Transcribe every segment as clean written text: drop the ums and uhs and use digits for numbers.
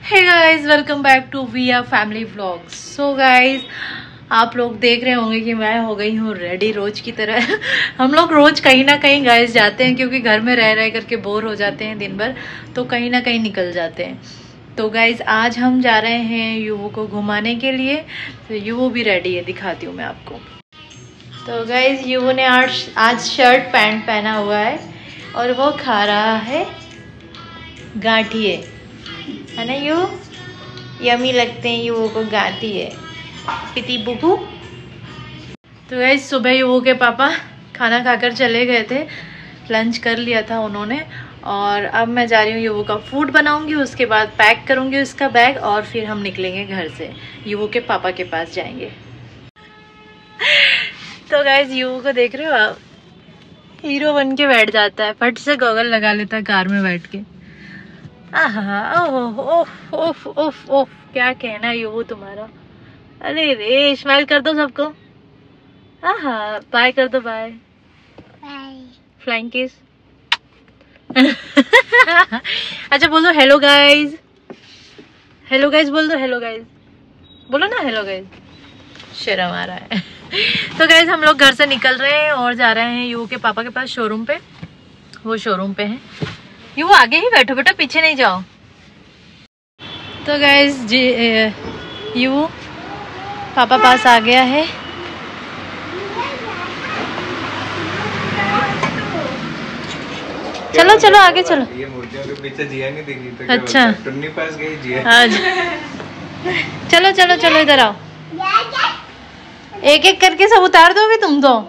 Hey guys, welcome back to वीआ family vlogs. So guys, आप लोग देख रहे होंगे कि मैं हो गई हूँ रेडी रोज की तरह। हम लोग रोज कहीं ना कहीं गाइस जाते हैं, क्योंकि घर में रह करके बोर हो जाते हैं दिन भर, तो कहीं ना कहीं निकल जाते हैं। तो गाइस आज हम जा रहे हैं युवो को घुमाने के लिए। तो युवो भी रेडी है, दिखाती हूँ मैं आपको। तो गाइस युवो ने आज शर्ट पैंट पहना हुआ है और वो खा रहा है गांठिए, है ना यू? यमी लगते हैं युवो को, गाती है पिटी बुबू। तो गाइस सुबह युवो के पापा खाना खाकर चले गए थे, लंच कर लिया था उन्होंने, और अब मैं जा रही हूँ युवो का फूड बनाऊंगी, उसके बाद पैक करूंगी उसका बैग और फिर हम निकलेंगे घर से, युवो के पापा के पास जाएंगे। तो गाइस युवो को देख रहे हो आप, हीरो बन के बैठ जाता है, फट से गॉगल लगा लेता है कार में बैठ के। ओह क्या कहना है युवो तुम्हारा। अरे रे, स्माइल कर दो सबको। बाय कर दो, बाय फ्लाइंग किस। अच्छा बोल दो हेलो गाइज, हेलो गाइज बोल दो, हेलो गाइज बोलो ना, हेलो गाइज। शर्म आ रहा है। तो गाइज हम लोग घर से निकल रहे हैं और जा रहे हैं युवो के पापा के पास, शोरूम पे। वो शोरूम पे है। युवो आगे ही बैठो बेटा, पीछे नहीं जाओ। तो गाइज युवो पापा पास आ गया है। चलो चलो आगे चलो। ये मूर्तियों के पीछे जिया नहीं दिखी तो अच्छा, टुन्नी पास गई जिया। हाँ चलो चलो चलो इधर आओ, एक एक करके सब उतार दोगे तुम तो।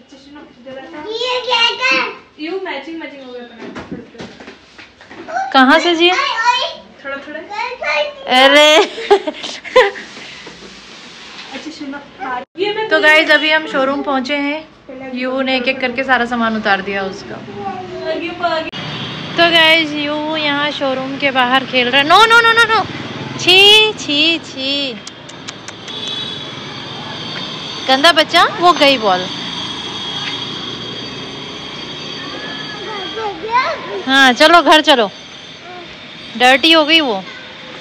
कहाँ से जिया? थोड़ा थोड़ा। अरे तो गाइज अभी हम शोरूम पहुंचे हैं, युवो ने एक एक करके सारा सामान उतार दिया उसका। तो गाइज युवो यहाँ शोरूम के बाहर खेल रहा है। No no no no no, छी छी छी, गंदा बच्चा। वो गई बॉल। हाँ चलो घर चलो, डर्टी हो गई वो।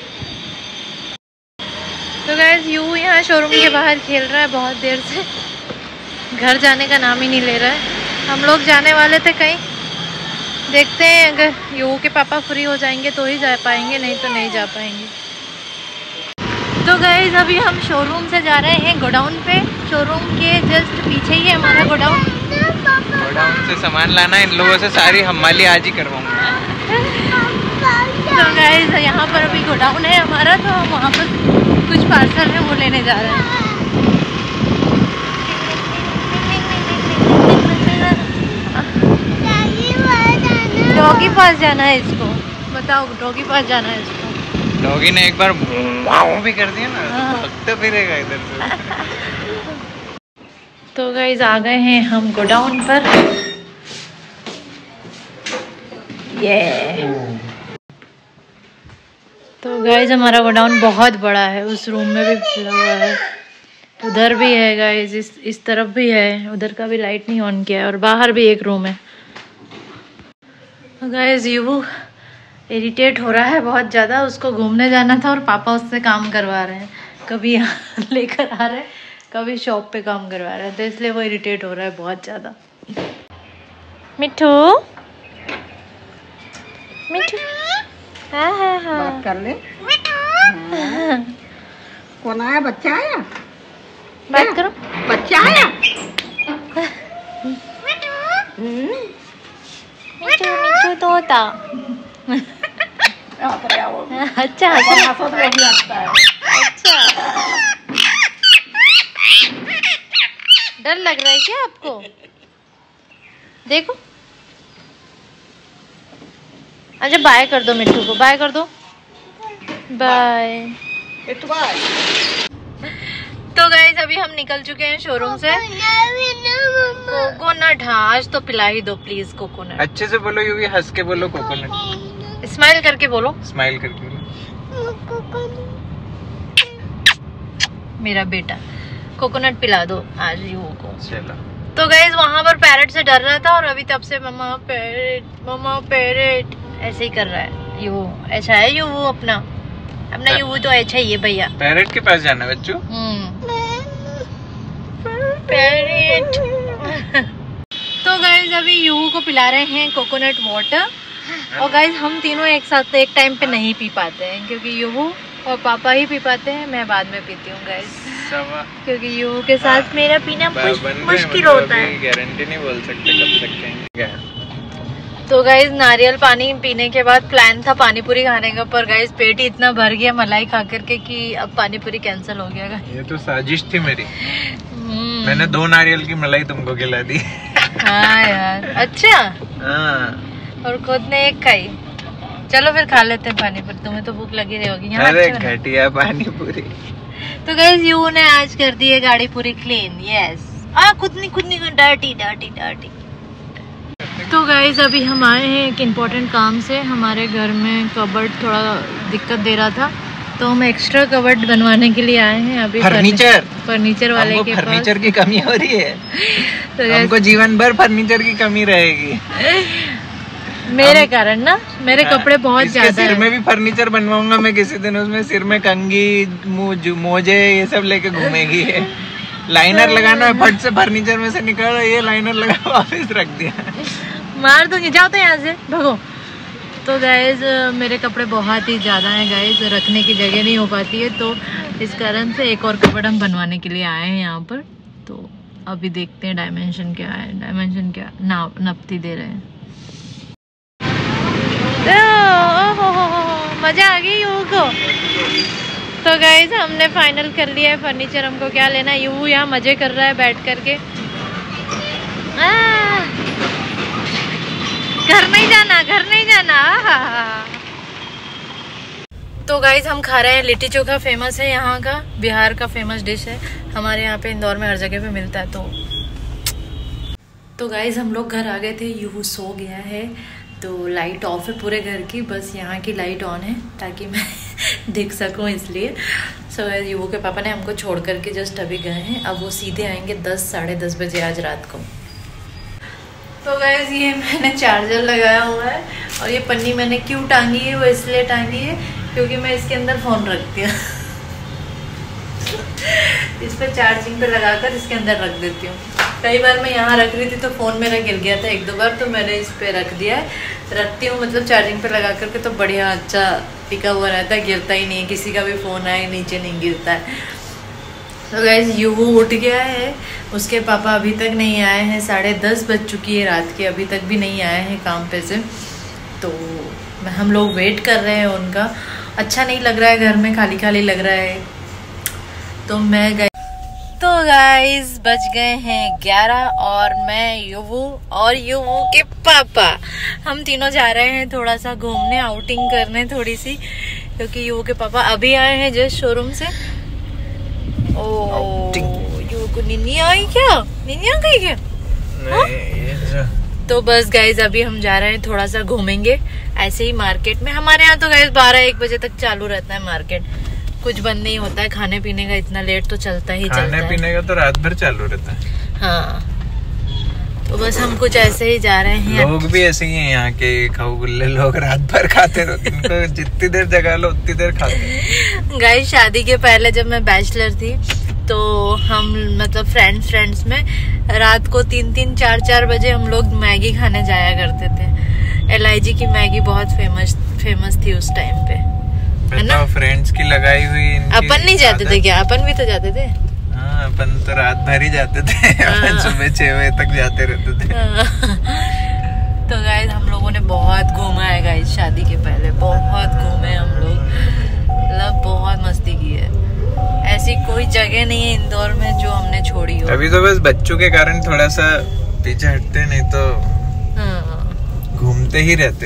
तो गाइस युवो यहाँ शोरूम के बाहर खेल रहा है बहुत देर से, घर जाने का नाम ही नहीं ले रहा है। हम लोग जाने वाले थे कहीं, देखते हैं अगर युवो के पापा फ्री हो जाएंगे तो ही जा पाएंगे, नहीं तो नहीं जा पाएंगे। तो गाइस अभी हम शोरूम से जा रहे हैं गोडाउन पे। शोरूम के जस्ट पीछे ही है हमारा गोडाउन। गोडाउन से सामान लाना, इन लोगों से सारी हमाली आज ही करवाऊंगा। तो गाइस यहाँ पर अभी गोडाउन है हमारा, तो हम वहाँ पर कुछ पार्सल है वो लेने जा रहे हैं। डॉगी पास जाना है इसको, बताओ डॉगी पास जाना है इसको। डॉगी ने एक बार भी कर दिया ना, भागते फिरेगा इधर से। तो गाइस आ गए हैं हम गोडाउन पर। ये तो गाइस हमारा गोडाउन बहुत बड़ा है, उस रूम में भी खुला हुआ है, उधर भी है गाइस, इस तरफ भी है, उधर का भी लाइट नहीं ऑन किया है, और बाहर भी एक रूम है। गाइस युवो इरिटेट हो रहा है बहुत ज़्यादा, उसको घूमने जाना था और पापा उससे काम करवा रहे हैं, कभी यहाँ लेकर आ रहे हैं, कभी शॉप पे काम करवा रहे हैं, तो इसलिए वो इरिटेट हो रहा है बहुत ज़्यादा। मिठू मिठू, हाँ हाँ हाँ बात कर ले। कौन आया? बच्चा आया? बात करो। बच्चा आया? मिठू मिठू तोता। अच्छा अच्छा, डर लग रहा है क्या आपको? देखो, अच्छा बाय कर दो मिट्टू को, बाय कर दो, बाय। तो गाइस अभी हम निकल चुके हैं शोरूम से। कोकोनट, हाँ आज तो पिला ही दो प्लीज कोकोनट। अच्छे से बोलो यूवी, हंस के बोलो कोकोनट, स्माइल करके बोलो, स्माइल करके बोलो। मेरा बेटा कोकोनट पिला दो आज युवो को। चलो। तो गाइस वहां पर पैरेट से डर रहा था, और अभी तब से मम्मा पैरेट ऐसे ही कर रहा है युवो। ऐसा है युवो अपना। अपना यूहू तो अच्छा ही है भैया। पैरेट के पास जाना बच्चू। पैरेट। तो गाइज अभी यूहू को पिला रहे हैं कोकोनट वाटर। और गाइज हम तीनों एक साथ एक टाइम पे नहीं पी पाते हैं क्योंकि यूहू और पापा ही पी पाते हैं, मैं बाद में पीती हूँ गाइज, क्योंकि यूहू के साथ मेरा पीना मुश्किल होता है। गारंटी नहीं बोल सकते कब तक कहेंगे। तो गाइज नारियल पानी पीने के बाद प्लान था पानी पूरी खाने का, पर गाइज पेट ही इतना भर गया मलाई खा करके कि अब पानी पूरी कैंसिल हो गया। ये तो साजिश थी मेरी। मैंने 2 नारियल की मलाई तुमको खिला दी। हाँ यार, अच्छा। हाँ। और खुद ने एक खाई। चलो फिर खा लेते हैं पानी पूरी, तुम्हें तो भूख लगी रही होगी। अरे घटिया पानी पूरी। तो गाइस यूहू ने आज कर दी है गाड़ी पूरी क्लीन। यस, खुद नहीं डर्टी डर्टी डर्टी। तो गाइस अभी हम आए हैं एक इम्पोर्टेंट काम से। हमारे घर में कबर्ड थोड़ा दिक्कत दे रहा था, तो हम एक्स्ट्रा कबर्ड बनवाने के लिए आए हैं। अभी फर्नीचर वाले के पास फर्नीचर की कमी हो रही है। तो हमको जीवन भर फर्नीचर की कमी रहेगी मेरे कारण ना। मेरे कपड़े बहुत ज्यादा सिर में भी फर्नीचर बनवाऊंगा मैं किसी दिन। उसमें सिर में कंघी मोजे ये सब लेके घूमेगी। लाइनर लगाना है, फट से फर्नीचर में से निकाला, ये लाइनर लगा वापस रख दिया। मार दूंगी, जाओ तो यहाँ से भगो। तो गाइज मेरे कपड़े बहुत ही ज़्यादा हैं गाइज, रखने की जगह नहीं हो पाती है, तो इस कारण से एक और कपड़ा हम बनवाने के लिए आए हैं यहाँ पर। तो अभी देखते हैं डायमेंशन क्या है। डायमेंशन क्या नपती दे रहे हैं। मजा आ गई यूहू को। तो गाइज हमने फाइनल कर लिया है फर्नीचर। हमको क्या लेना है। यूहू यहाँ मजे कर रहा है बैठ करके। घर नहीं जाना। तो गाइज हम खा रहे हैं लिट्टी चोखा। फेमस है यहाँ का, बिहार का फेमस डिश है। हमारे यहाँ पे इंदौर में हर जगह पे मिलता है। तो गाइज हम लोग घर आ गए थे। यूहू सो गया है, तो लाइट ऑफ है पूरे घर की, बस यहाँ की लाइट ऑन है ताकि मैं देख सकूँ इसलिए। सो यूहू के पापा ने हमको छोड़ करके जस्ट अभी गए हैं। अब वो सीधे आएंगे 10 साढ़े 10 बजे आज रात को। तो गाइस ये मैंने चार्जर लगाया हुआ है, और ये पन्नी मैंने क्यों टांगी है, वो इसलिए टांगी है क्योंकि मैं इसके अंदर फ़ोन रखती हूँ। इस पर चार्जिंग पे लगाकर इसके अंदर रख देती हूँ। कई बार मैं यहाँ रख रही थी तो फ़ोन मेरा गिर गया था 1-2 बार, तो मैंने इस पे रख दिया है। रखती हूँ मतलब चार्जिंग पे लगा करके, तो बढ़िया अच्छा टिका हुआ रहता है, गिरता ही नहीं है। किसी का भी फ़ोन आए नीचे नहीं गिरता है। तो गाइस यूहू उठ गया है, उसके पापा अभी तक नहीं आए हैं। 10:30 बज चुकी है रात की, अभी तक भी नहीं आए हैं काम पे से। तो हम लोग वेट कर रहे हैं उनका। अच्छा नहीं लग रहा है, घर में खाली खाली लग रहा है। तो मैं गई। तो गाइस बज गए हैं 11 और मैं यूहू और यूहू के पापा हम तीनों जा रहे हैं थोड़ा सा घूमने, आउटिंग करने थोड़ी सी, क्योंकि यूहू के पापा अभी आए हैं जस्ट शोरूम से। यूहू को नींद आई क्या? नींद आ गई क्या? तो बस गाइज अभी हम जा रहे हैं थोड़ा सा घूमेंगे ऐसे ही मार्केट में। हमारे यहाँ तो गाइज 12-1 बजे तक चालू रहता है मार्केट, कुछ बंद नहीं होता है। खाने पीने का इतना लेट तो चलता ही चलता है। खाने पीने का तो रात भर चालू रहता है। हाँ, तो बस हम कुछ ऐसे ही जा रहे हैं। लोग भी ऐसे ही हैं यहाँ के खाऊ गुल्ले लोग, रात भर खाते रहते हैं। उनको जितनी देर जगा लो उतनी देर खाते हैं। गाइस शादी के पहले जब मैं बैचलर थी तो हम मतलब फ्रेंड्स में रात को 3-3, 4-4 बजे हम लोग मैगी खाने जाया करते थे। LIG की मैगी बहुत फेमस थी उस टाइम पे, है ना? फ्रेंड्स की लगाई हुई। अपन नहीं जाते थे क्या? अपन भी तो जाते थे। हाँ, अपन तो रात भर ही जाते थे। अपन सुबह 6 बजे तक जाते रहते थे। तो गाइस हम लोगों ने बहुत घूमा है गाइस, शादी के पहले बहुत घूमे हम लोग, मतलब बहुत मस्ती की है। ऐसी कोई जगह नहीं है इंदौर में जो हमने छोड़ी हो। अभी तो बस बच्चों के कारण थोड़ा सा पीछे हटते, नहीं तो घूमते ही रहते।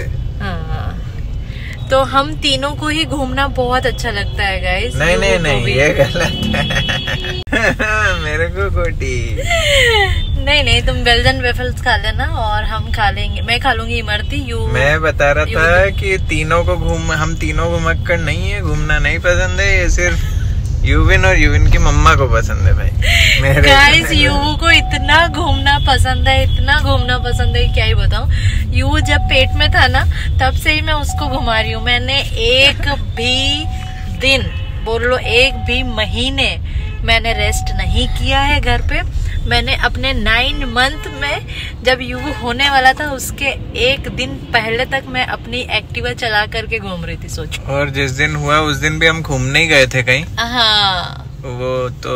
तो हम तीनों को ही घूमना बहुत अच्छा लगता है गाइस। नहीं ये गलत है। मेरे को कोटी नहीं तुम बेल्जन वेफल्स खा लेना और हम खा लेंगे। मैं खा लूंगी इमरती। मैं बता रहा था कि हम तीनों घुमक्कड़ नहीं है, घूमना नहीं पसंद है। ये सिर्फ यूविन और यूविन की मम्मा को पसंद है भाई। गाइस यूवू को इतना घूमना पसंद है, इतना घूमना पसंद है, क्या ही बताऊं। यूवू जब पेट में था ना तब से ही मैं उसको घुमा रही हूँ। मैंने एक भी दिन, बोल लो 1 भी महीने मैंने रेस्ट नहीं किया है घर पे। मैंने अपने 9 मंथ में जब युवा होने वाला था उसके 1 दिन पहले तक मैं अपनी एक्टिवा चला करके घूम रही थी, सोचो। और जिस दिन हुआ उस दिन भी हम घूमने ही गए थे कहीं। हाँ वो तो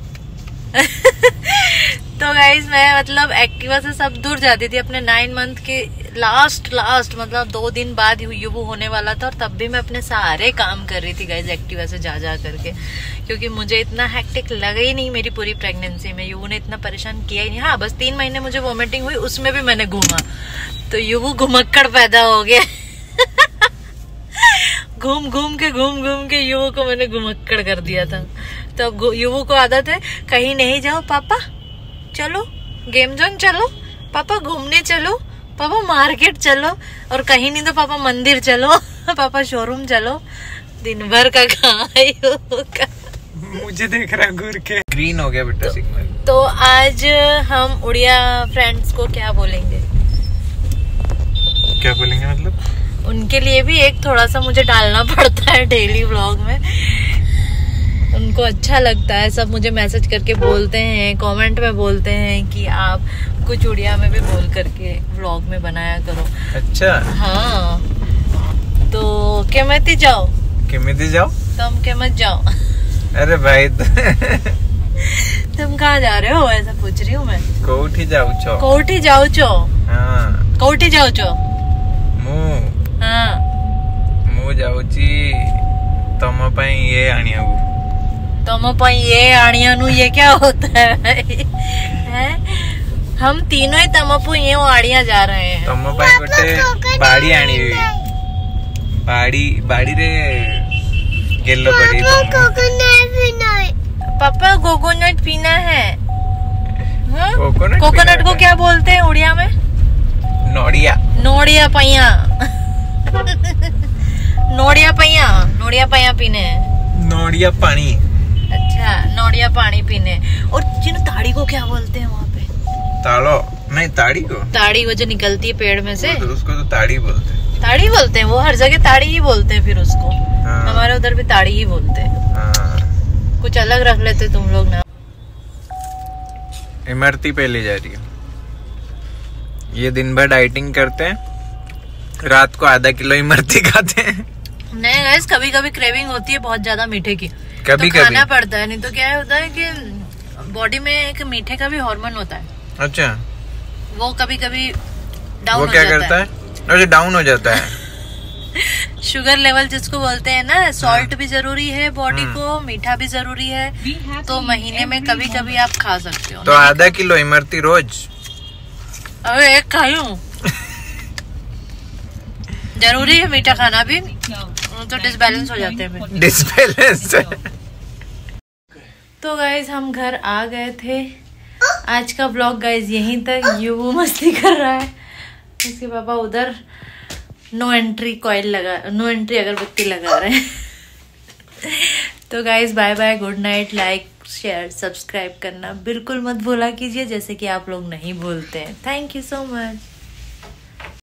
तो गाइज मैं मतलब एक्टिवा से सब दूर जाती थी। अपने 9 मंथ के लास्ट मतलब 2 दिन बाद युवा होने वाला था और तब भी मैं अपने सारे काम कर रही थी गाइज एक्टिवा से जा करके, क्योंकि मुझे इतना हेक्टिक लगा ही नहीं मेरी पूरी प्रेगनेंसी में। युवा ने इतना परेशान किया ही नहीं। हाँ बस 3 महीने मुझे वोमिटिंग हुई, उसमें भी मैंने घूमा, तो युवा घुमक्कड़ पैदा हो गया। घूम के युवा को मैंने घुमक्कड़ कर दिया था। तो अब युवा को आदत है, कहीं नहीं जाओ पापा चलो, गेम जोन चलो पापा, घूमने चलो पापा, मार्केट चलो, और कहीं नहीं तो पापा मंदिर चलो, पापा शोरूम चलो। दिन भर का कहाँ मुझे देख रहा घूर के। ग्रीन हो गया बेटा सिग्नल। तो आज हम उड़िया फ्रेंड्स को क्या बोलेंगे मतलब उनके लिए भी एक थोड़ा सा मुझे डालना पड़ता है डेली व्लॉग में। उनको अच्छा लगता है, सब मुझे मैसेज करके बोलते हैं, कमेंट में बोलते हैं कि आप कुछ उड़िया में भी बोल करके व्लॉग में बनाया करो। अच्छा हाँ तो केमती जाओ तुम केमत जाओ। अरे भाई तुम कहाँ जा रहे हो ऐसा पूछ रही हूँ मैं। कोठी जाऊचो। हाँ कोठी जाऊचो मु जाऊची तम पाई ये आनियाबू। तुम पाई ये आनियानु ये क्या होता है भाई? हैं? हम तीनों ही तमपु ये आड़िया जा रहे हैं। तम पाई गोटे बाड़ी आनी बाड़ी रे गेलो पड़ी। पापा कोकोनट पीना है। कोकोनट को क्या बोलते हैं उड़िया में? नोड़िया पैया। नोड़िया पैया पीने हैं। नोड़िया पानी। अच्छा नोड़िया पानी पीने। और जिन ताड़ी को क्या बोलते हैं वहाँ पे? ताड़ी को ताड़ी वो जो निकलती है पेड़ में से, उसको तो ताड़ी बोलते हैं। वो हर जगह ताड़ी ही बोलते हैं फिर उसको। हाँ। हमारे उधर भी ताड़ी ही बोलते हैं। हाँ। कुछ अलग रख लेते तुम लोग ना। इमरती पे ले जा रही है। ये दिन भर डाइटिंग करते हैं, रात को आधा किलो इमरती खाते हैं। नहीं गाइस, कभी कभी क्रेविंग होती है बहुत ज्यादा मीठे की, कभी तो खाना पड़ता है। नहीं तो क्या होता है कि बॉडी में एक मीठे का भी हार्मोन होता है। अच्छा वो कभी कभी डाउन वो क्या करता है? अच्छा डाउन हो जाता है। शुगर लेवल जिसको बोलते हैं ना, सॉल्ट भी जरूरी है बॉडी को, मीठा भी जरूरी है। तो महीने में कभी कभी आप खा सकते हो। तो आधा किलो इमरती रोज? अबे एक खाई हूँ। जरूरी है मीठा खाना भी, तो डिसबैलेंस हो जाते हैं। डिसबैलेंस। तो गाइज हम घर आ गए थे। आज का व्लॉग गाइज यहीं तक। युवू मस्ती कर रहा है, इसके पापा उधर नो एंट्री अगरबत्ती लगा रहे हैं। तो guys bye bye, good night. Like share subscribe करना बिल्कुल मत भूला कीजिए, जैसे कि आप लोग नहीं भूलते हैं। Thank you so much.